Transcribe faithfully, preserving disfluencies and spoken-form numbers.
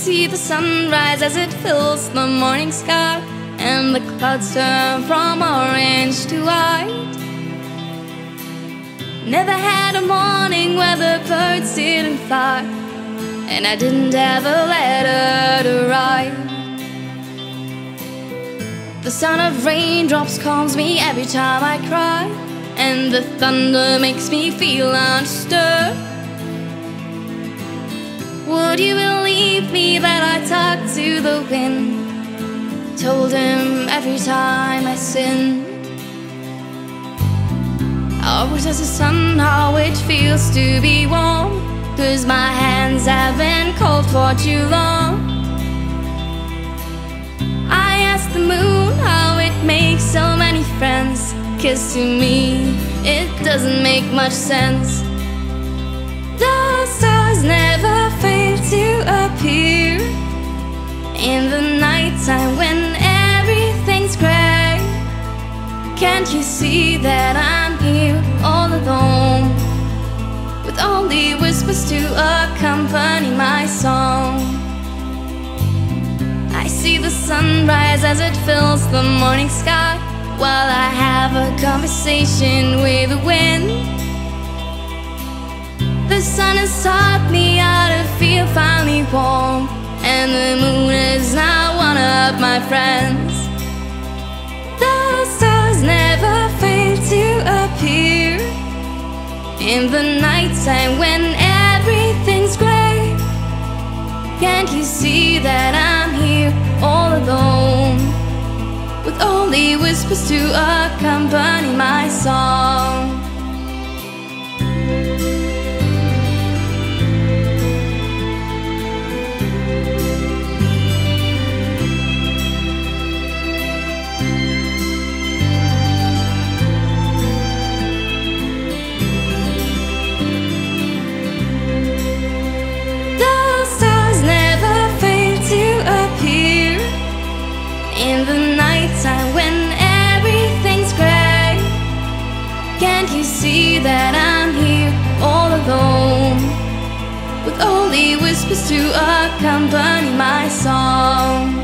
see the sunrise as it fills the morning sky, and the clouds turn from orange to white. Never had a morning where the birds didn't fly, and I didn't have a letter to write. The sound of raindrops calms me every time I cry, and the thunder makes me feel understood. Would you believe me that I talked to the wind, told him every time I sinned? I was as the sun, how it feels to be warm, 'cause my hands have been cold for too long. I asked the moon how it makes so many friends, 'cause to me it doesn't make much sense. The stars never fail to appear in the nighttime when everything's gray. Can't you see that I'm here all alone, with only whispers to accompany my song? I see the sunrise as it fills the morning sky, while I have a conversation with the wind. The sun has taught me how to feel finally warm, and the moon is now one of my friends. The stars never fail to appear in the nighttime when everything's gray. Can't you see that I'm here all alone, with only whispers to accompany my song? In the nighttime when everything's gray, can't you see that I'm here all alone, with only whispers to accompany my song?